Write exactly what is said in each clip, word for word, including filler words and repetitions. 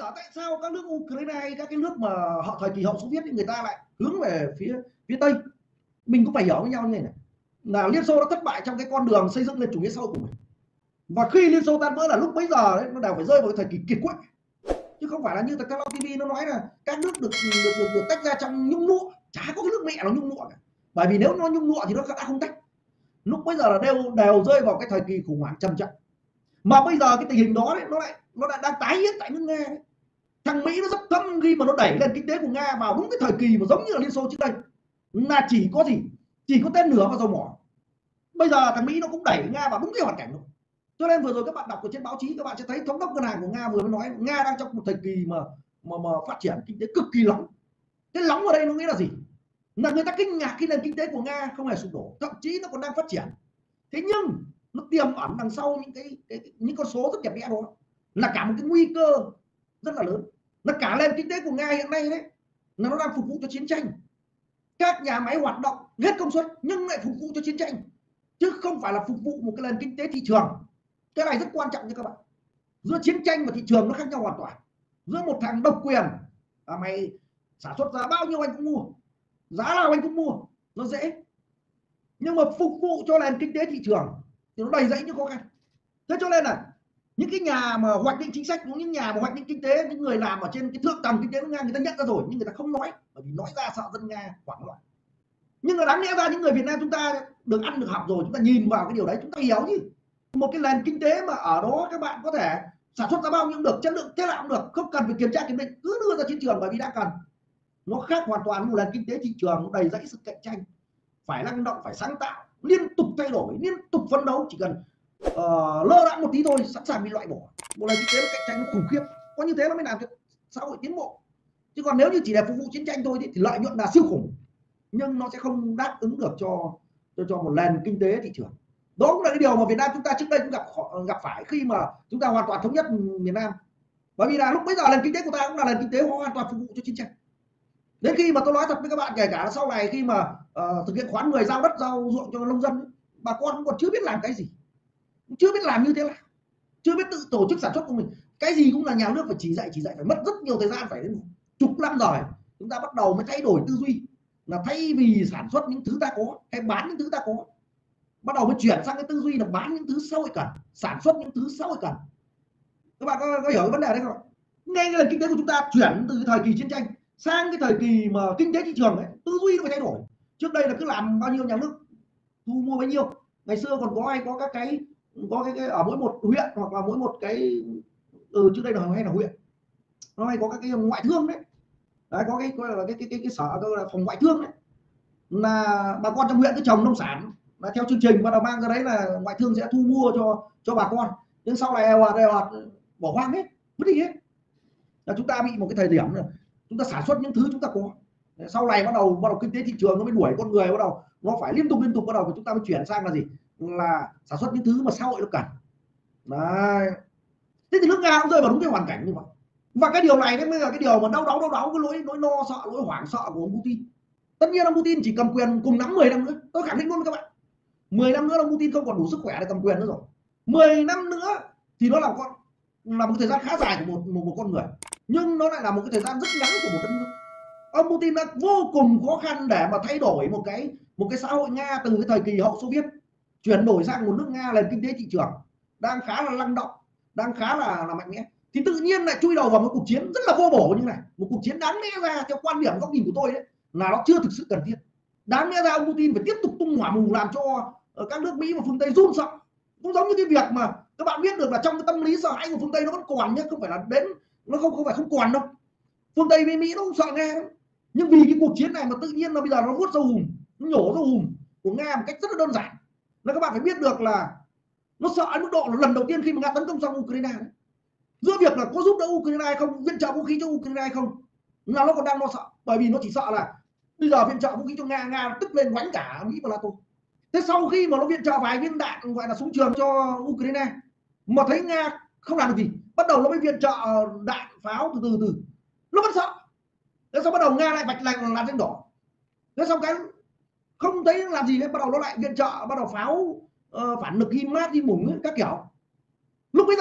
sở tại sao các nước Ukraine, các cái nước mà họ thời kỳ hậu Xô Viết người ta lại hướng về phía phía Tây. Mình cũng phải hiểu với nhau như này, là Liên Xô đã thất bại trong cái con đường xây dựng lên chủ nghĩa xã hội của mình, và khi Liên Xô tan vỡ là lúc bấy giờ đấy, nó đều phải rơi vào cái thời kỳ kiệt quệ, chứ không phải là như các ti vi nó nói là các nước được được, được, được tách ra trong nhung lụa. Chả có cái nước mẹ nó nhung lụa cả, bởi vì nếu nó nhung lụa thì nó đã không tách. Lúc bây giờ là đều đều rơi vào cái thời kỳ khủng hoảng trầm trọng, mà bây giờ cái tình hình đó đấy, nó lại nó lại đang tái hiện tại nước Nga đấy. Thằng Mỹ nó rất thâm khi mà nó đẩy lên kinh tế của Nga vào đúng cái thời kỳ mà giống như là Liên Xô trước đây, là chỉ có gì chỉ có tên lửa và dầu mỏ. Bây giờ thằng Mỹ nó cũng đẩy Nga vào đúng cái hoàn cảnh đó. Cho nên vừa rồi các bạn đọc ở trên báo chí, các bạn sẽ thấy thống đốc ngân hàng của Nga vừa mới nói Nga đang trong một thời kỳ mà mà, mà phát triển kinh tế cực kỳ nóng. Cái nóng ở đây nó nghĩa là gì? Là người ta kinh ngạc khi nền kinh tế của Nga không hề sụp đổ, thậm chí nó còn đang phát triển. Thế nhưng nó tiềm ẩn đằng sau những cái, cái những con số rất đẹp đẽ đó là cả một cái nguy cơ rất là lớn, là cả nền kinh tế của Nga hiện nay đấy là nó đang phục vụ cho chiến tranh. Các nhà máy hoạt động hết công suất nhưng lại phục vụ cho chiến tranh, chứ không phải là phục vụ một cái nền kinh tế thị trường. Cái này rất quan trọng cho các bạn. Giữa chiến tranh và thị trường nó khác nhau hoàn toàn. Giữa một thằng độc quyền à, mày sản xuất ra bao nhiêu anh cũng mua, giá nào anh cũng mua, nó dễ. Nhưng mà phục vụ cho nền kinh tế thị trường thì nó đầy rẫy những khó khăn. Thế cho nên là những cái nhà mà hoạch định chính sách, những nhà mà hoạch định kinh tế, những người làm ở trên cái thượng tầng kinh tế của Nga, người ta nhận ra rồi nhưng người ta không nói, bởi vì nói ra sợ dân Nga hoảng loạn. Nhưng mà đáng lẽ ra những người Việt Nam chúng ta được ăn được học rồi, chúng ta nhìn vào cái điều đấy chúng ta hiểu chứ. Một cái nền kinh tế mà ở đó các bạn có thể sản xuất ra bao nhiêu cũng được, chất lượng thế nào cũng được, không cần phải kiểm tra kiểm định, cứ đưa ra chiến trường bởi vì đã cần. Nó khác hoàn toàn một nền kinh tế thị trường, nó đầy rẫy sự cạnh tranh, phải năng động, phải sáng tạo, liên tục thay đổi, liên tục phấn đấu. Chỉ cần uh, lơ đãng một tí thôi sẵn sàng bị loại bỏ. Một nền kinh tế nó cạnh tranh nó khủng khiếp, có như thế nó mới làm cho xã hội tiến bộ. Chứ còn nếu như chỉ để phục vụ chiến tranh thôi thì, thì lợi nhuận là siêu khủng, nhưng nó sẽ không đáp ứng được cho cho, cho một nền kinh tế thị trường. Đó cũng là cái điều mà Việt Nam chúng ta trước đây cũng gặp gặp phải khi mà chúng ta hoàn toàn thống nhất miền Nam, bởi vì là lúc bây giờ nền kinh tế của ta cũng là nền kinh tế hoàn toàn phục vụ cho chiến tranh. Đến khi mà tôi nói thật với các bạn, kể cả sau này khi mà uh, thực hiện khoán mười giao đất giao ruộng cho nông dân, bà con cũng còn chưa biết làm cái gì, chưa biết làm như thế nào, chưa biết tự tổ chức sản xuất của mình. Cái gì cũng là nhà nước phải chỉ dạy chỉ dạy phải mất rất nhiều thời gian, phải đến chục năm rồi chúng ta bắt đầu mới thay đổi tư duy, là thay vì sản xuất những thứ ta có hay bán những thứ ta có, bắt đầu mới chuyển sang cái tư duy là bán những thứ xã hội cần, sản xuất những thứ xã hội cần. Các bạn có, có hiểu cái vấn đề đấy không? Ngay là kinh tế của chúng ta chuyển từ thời kỳ chiến tranh sang cái thời kỳ mà kinh tế thị trường ấy, tư duy nó phải thay đổi. Trước đây là cứ làm bao nhiêu nhà nước thu mua bấy nhiêu. Ngày xưa còn có hay có các cái có cái, cái ở mỗi một huyện hoặc là mỗi một cái ừ, trước đây là hay là huyện nó hay có các cái ngoại thương đấy, đấy có cái gọi là cái cái cái, cái sở là phòng ngoại thương đấy, là bà con trong huyện cứ trồng nông sản là theo chương trình, bắt đầu mang ra đấy là ngoại thương sẽ thu mua cho cho bà con, nhưng sau này eo ạt eo ạt bỏ hoang hết, mất đi hết. Là chúng ta bị một cái thời điểm là chúng ta sản xuất những thứ chúng ta có, sau này bắt đầu bắt đầu kinh tế thị trường nó mới đuổi con người, bắt đầu nó phải liên tục liên tục bắt đầu chúng ta mới chuyển sang là gì, là sản xuất những thứ mà xã hội nó cần. Đấy. Thế thì nước Nga cũng rơi vào đúng cái hoàn cảnh như vậy, và cái điều này đấy mới là cái điều mà đau đáu đau đáu cái lỗi nỗi lo sợ, lỗi hoảng sợ của ông Putin. Tất nhiên ông Putin chỉ cầm quyền cùng lắm mười năm nữa, tôi khẳng định luôn với các bạn, mười năm nữa ông Putin không còn đủ sức khỏe để cầm quyền nữa rồi. Mười năm nữa thì nó là con là một thời gian khá dài của một, một một con người, nhưng nó lại là một cái thời gian rất ngắn của một đất nước. Ông Putin đã vô cùng khó khăn để mà thay đổi một cái một cái xã hội Nga từ cái thời kỳ hậu Xô Viết chuyển đổi sang một nước Nga nền kinh tế thị trường đang khá là năng động, đang khá là là mạnh mẽ, thì tự nhiên lại chui đầu vào một cuộc chiến rất là vô bổ như này, một cuộc chiến đáng lẽ ra theo quan điểm góc nhìn của tôi đấy là nó chưa thực sự cần thiết. Đáng lẽ ra ông Putin phải tiếp tục tung hỏa mù làm cho các nước Mỹ và phương Tây run sợ. Cũng giống như cái việc mà các bạn biết được là trong cái tâm lý sợ hãi của phương Tây nó vẫn còn nhé, không phải là đến nó không không phải không còn đâu. Phương Tây với Mỹ nó cũng sợ Nga lắm, nhưng vì cái cuộc chiến này mà tự nhiên nó bây giờ nó vuốt dâu hùm, nó nhổ dâu hùm của Nga một cách rất là đơn giản. Là các bạn phải biết được là nó sợ ở mức độ là lần đầu tiên khi mà Nga tấn công sang Ukraine đấy, giữa việc là có giúp đỡ Ukraine hay không, viện trợ vũ khí cho Ukraine hay không, là nó còn đang lo sợ, bởi vì nó chỉ sợ là bây giờ viện trợ vũ khí cho Nga, Nga tức lên quánh cả Mỹ và NATO. Thế sau khi mà nó viện trợ vài viên đạn gọi là súng trường cho Ukraine mà thấy Nga không làm được gì, bắt đầu nó mới viện trợ đạn pháo từ từ từ, nó vẫn sợ. Thế sau bắt đầu Nga lại vạch lành làm danh đỏ, thế xong cái không thấy làm gì hết, bắt đầu nó lại viện trợ, bắt đầu pháo uh, phản lực HIMARS, HIMARS các kiểu. Lúc bây giờ đấy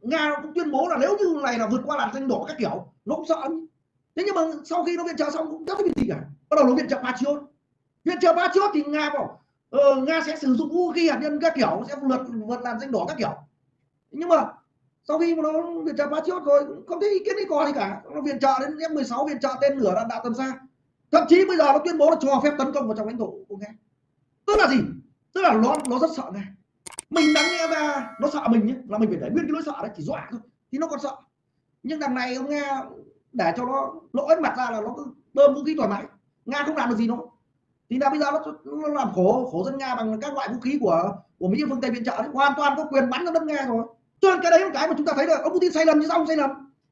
Nga cũng tuyên bố là nếu như này là vượt qua làn danh đỏ các kiểu nó cũng sợ. Thế nhưng mà sau khi nó viện trợ xong cũng chẳng biết gì cả, bắt đầu nó viện trợ Patriot. Viện trợ Patriot thì Nga bảo ờ, Nga sẽ sử dụng vũ khí hạt nhân các kiểu, sẽ vượt vượt làn danh đỏ các kiểu. Nhưng mà sau khi mà nó viện trợ Patriot rồi không thấy ý kiến gì có gì cả, nó viện trợ đến F mười sáu, viện trợ tên lửa đạn đạo tầm xa, thậm chí bây giờ nó tuyên bố là cho phép tấn công vào trong lãnh thổ của Nga. Tức là gì? Tức là nó nó rất sợ Nga. Mình đáng nghe ra nó sợ mình nhé, là mình phải để nguyên cái nỗi sợ đấy, chỉ dọa thôi thì nó còn sợ. Nhưng đằng này ông Nga để cho nó lỗi mặt ra là nó cứ bơm vũ khí thoải mái, Nga không làm được gì nó. Thì là bây giờ nó, nó làm khổ khổ dân Nga bằng các loại vũ khí của của Mỹ phương Tây viện trợ, hoàn toàn có quyền bắn vào đất Nga rồi. Cho nên cái đấy là cái mà chúng ta thấy là ông Putin sai lầm như sao không sai lầm.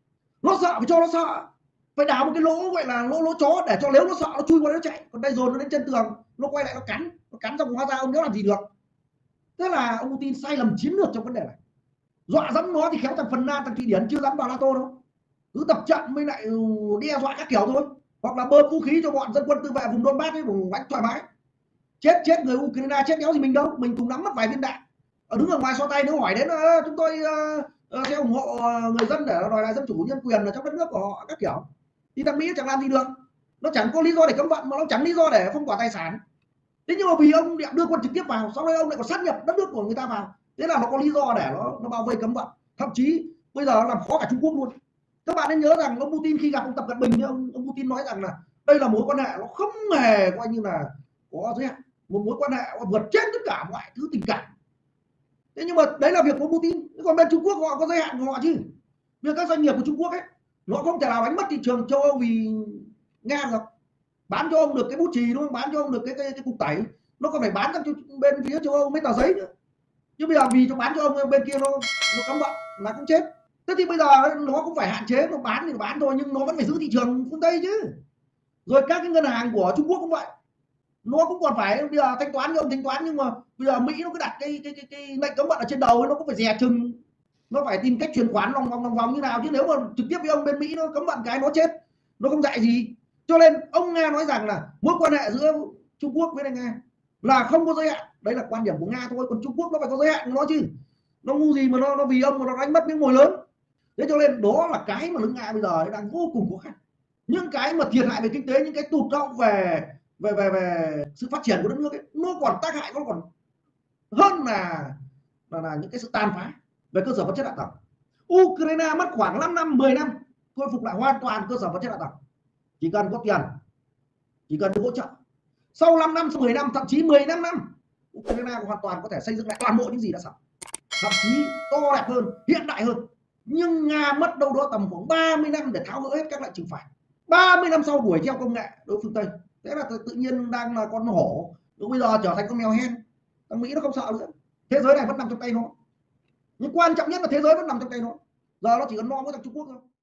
Nó sợ phải cho nó sợ, phải đào một cái lỗ gọi là lỗ lỗ chó để cho nếu nó sợ nó chui qua nó chạy, còn đây rồi nó đến chân tường nó quay lại nó cắn, nó cắn xong hóa ra ông nếu làm gì được. Thế là ông Putin sai lầm chiến lược trong vấn đề này. Dọa dẫm nó thì khéo thằng Phần Lan, thằng Thụy Điển chưa dám vào NATO đâu, cứ tập trận mới lại đe dọa các kiểu thôi, hoặc là bơm vũ khí cho bọn dân quân tự vệ vùng Donbass ấy, vùng đánh thoải mái. Chết chết người Ukraine chết đéo gì mình đâu, mình cùng nắm mất vài viên đạn. Ở đứng ở ngoài xoa tay nếu hỏi đến uh, chúng tôi uh, uh, sẽ ủng hộ uh, người dân để đòi lại dân chủ nhân quyền ở trong đất nước của họ các kiểu, thì thằng Mỹ chẳng làm gì được, nó chẳng có lý do để cấm vận mà nó chẳng lý do để phong tỏa tài sản. Thế nhưng mà vì ông đưa quân trực tiếp vào, sau đây ông lại còn sát nhập đất nước của người ta vào, thế là nó có lý do để nó nó bao vây cấm vận, thậm chí bây giờ nó làm khó cả Trung Quốc luôn. Các bạn nên nhớ rằng ông Putin khi gặp ông Tập Cận Bình, ông, ông Putin nói rằng là đây là mối quan hệ nó không hề coi như là có giới hạn, một mối quan hệ vượt trên tất cả mọi thứ tình cảm. Thế nhưng mà đấy là việc của Putin, còn bên Trung Quốc họ có giới hạn của họ chứ. Việc các doanh nghiệp của Trung Quốc ấy nó không thể nào đánh mất thị trường châu Âu vì Nga được. Bán cho ông được cái bút chì đúng không, bán cho ông được cái cái, cái cục tẩy, nó còn phải bán cho bên phía châu Âu mấy tờ giấy nữa. chứ bây giờ vì cho bán cho ông bên kia nó nó cấm vận là cũng chết. Thế thì bây giờ nó cũng phải hạn chế, nó bán thì nó bán thôi nhưng nó vẫn phải giữ thị trường phương Tây chứ. Rồi các cái ngân hàng của Trung Quốc cũng vậy, nó cũng còn phải bây giờ thanh toán như ông thanh toán, nhưng mà bây giờ Mỹ nó cứ đặt cái cái cái, cái lệnh cấm vận ở trên đầu, nó cũng phải dè chừng, nó phải tìm cách chuyển khoản lòng vòng lòng vòng như nào, chứ nếu mà trực tiếp với ông bên Mỹ nó cấm vận cái nó chết, nó không dạy gì. Cho nên ông Nga nói rằng là mối quan hệ giữa Trung Quốc với Nga là không có giới hạn, đấy là quan điểm của Nga thôi, còn Trung Quốc nó phải có giới hạn của nó chứ, nó ngu gì mà nó nó vì ông mà nó đánh mất miếng mồi lớn. Thế cho nên đó là cái mà nước Nga bây giờ đang vô cùng khó khăn, những cái mà thiệt hại về kinh tế, những cái tụt hậu về về về về sự phát triển của đất nước ấy, nó còn tác hại, nó còn hơn là là, là những cái sự tàn phá về cơ sở vật chất hạ tầng. Ukraine mất khoảng năm năm mười năm khôi phục lại hoàn toàn cơ sở vật chất hạ tầng, chỉ cần có tiền, chỉ cần được hỗ trợ. Sau năm năm, sau mười năm, thậm chí mười lăm năm, Ukraine hoàn toàn có thể xây dựng lại toàn bộ những gì đã sẵn, thậm chí to đẹp hơn, hiện đại hơn. Nhưng Nga mất đâu đó tầm khoảng ba mươi năm để tháo gỡ hết các lệnh trừng phạt, ba mươi năm sau đuổi theo công nghệ đối phương Tây. Thế là tự nhiên đang là con hổ, nhưng bây giờ trở thành con mèo hen. Thằng Mỹ nó không sợ nữa, thế giới này vẫn nằm trong tay nó, nhưng quan trọng nhất là thế giới vẫn nằm trong tay nó, giờ nó chỉ cần lo với thằng Trung Quốc thôi.